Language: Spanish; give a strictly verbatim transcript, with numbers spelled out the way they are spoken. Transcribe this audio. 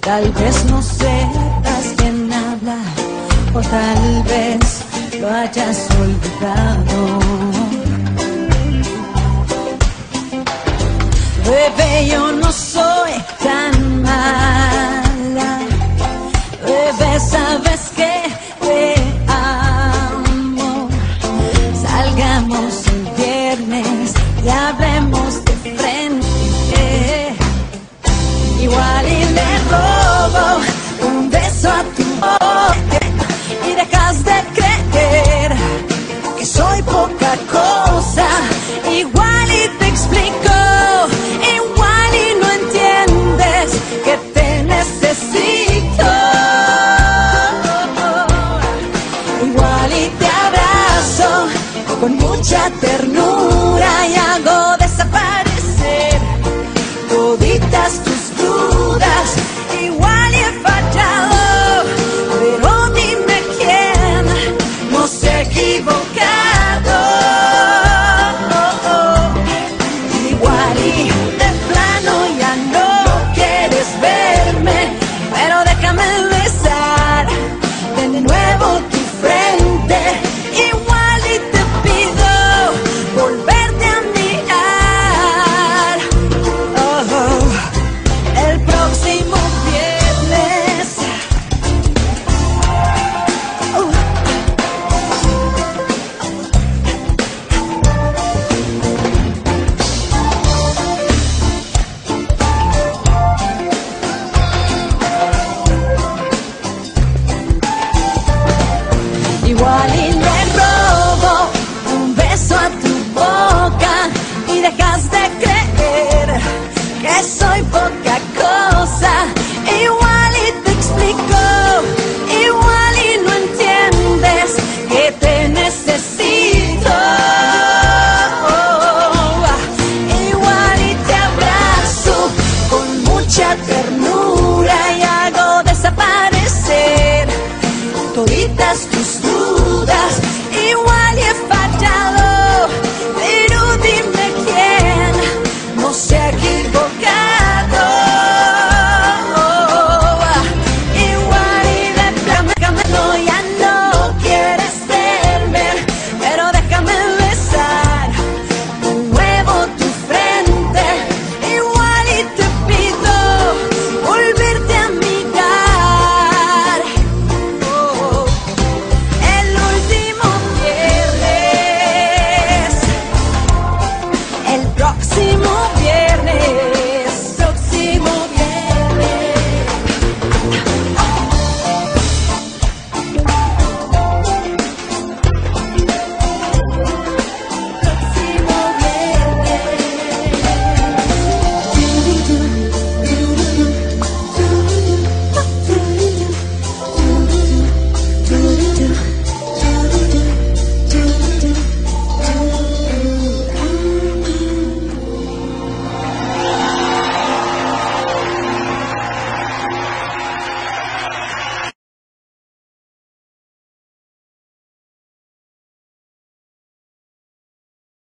Tal vez no sepas quién habla, o tal vez lo hayas olvidado. Bebé, yo no soy tan mala. Bebé, sabes que te amo. Salgamos el viernes y hablemos de frente. Igual y le robo un beso a tu boca y dejas de creer que soy poca cosa. Igual y te explico, igual y no entiendes que te necesito. Igual y te abrazo con mucha ternura y hago desaparecer toditas tus dudas. Igual y he fallado, pero dime quién no se ha equivocado. Igual y de plano ya no quieres verme, pero déjame besar de nuevo tu frente. Igual y te pido volverte a mirar. Oh, oh. El próximo viernes. Oh. Igual y le robo un beso a tu boca y dejas de creer que soy poca cosa. Igual y te explico, igual y no entiendes que te necesito. Igual y te abrazo con mucha ternura y hago desaparecer toditas